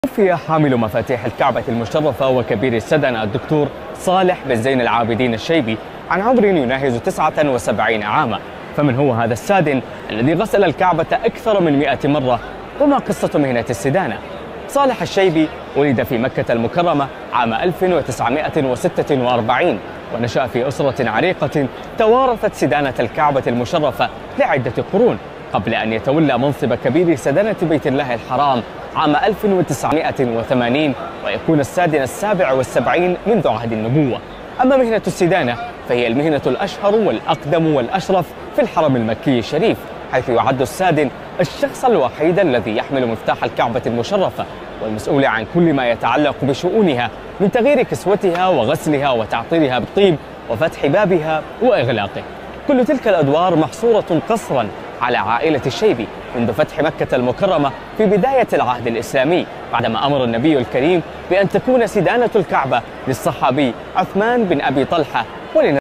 توفي حامل مفاتيح الكعبة المشرفة وكبير السدنة الدكتور صالح بن زين العابدين الشيبي عن عمر يناهز 79 عاما. فمن هو هذا السادن الذي غسل الكعبة أكثر من 100 مرة؟ وما قصة مهنة السدانة؟ صالح الشيبي ولد في مكة المكرمة عام 1946 ونشأ في أسرة عريقة توارثت سدانة الكعبة المشرفة لعدة قرون قبل أن يتولى منصب كبير سدنة بيت الله الحرام عام 1980 ويكون السادن السابع والسبعين منذ عهد النبوة. أما مهنة السدانة فهي المهنة الأشهر والأقدم والأشرف في الحرم المكي الشريف، حيث يعد السادن الشخص الوحيد الذي يحمل مفتاح الكعبة المشرفة والمسؤول عن كل ما يتعلق بشؤونها من تغيير كسوتها وغسلها وتعطيرها بالطيب وفتح بابها وإغلاقه. كل تلك الأدوار محصورة قصرا على عائلة الشيبي منذ فتح مكة المكرمة في بداية العهد الإسلامي، بعدما أمر النبي الكريم بأن تكون سدانة الكعبة للصحابي عثمان بن أبي طلحة